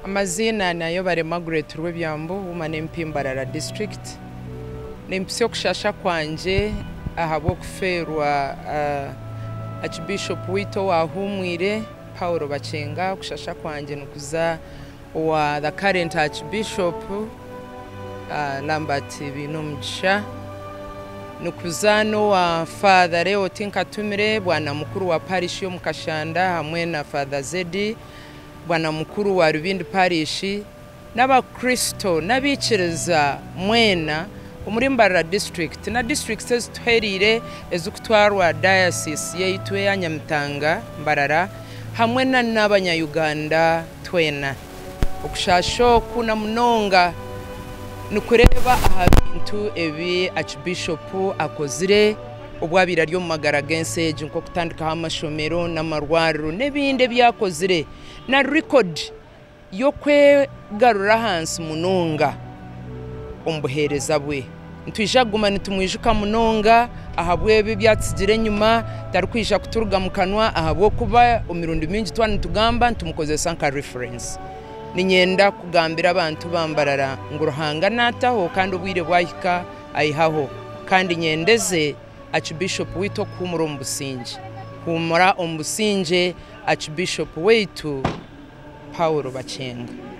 Amazina n'Ayebale Margaret Rwebyambo woman MP Mbarara district nempise okushasha kwanje ahabwo kuferwa Archbishop wito wahumwire Paulo Bakyenga'S kushasha kwanje nukuza wa the current Archbishop Lambert Binomsha nukuzano wa Father Leo Tinkatumire bwana mukuru wa parish yo mukashanda hamwe na Father Zedi bwana mukuru wa Rubindi parish n'abakristo n'abikiriza mwena muri Mbarara district na districts tuherire ezukutwarwa diocese yeitwe ya Nyamitanga Mbarara hamwe n'abanya-Uganda twena okushasho kuna munonga nukureba ahabintu ebi Archbishop akozire obwabira ryo MARGARET nko kutandika amashomero n'amarwariro nebinde byakozire na record yo kwegarura hansi munonga ombuhereza bwe ntwijaguma nitumwijuka munonga ahabwebe byatsigire nyuma tarukwisha kuturuga mu kanwa ahabwo kuba omirundi mingi twana tugamba ntumukozesa nka reference ninyenda kugambira abantu bambarara nguruhanga nataho kandi ubwire bwahika ayihaho kandi nyendeze Archbishop wito kumura ombusinge kumura ombusinge Archbishop wetu Paulo Bakyenga'S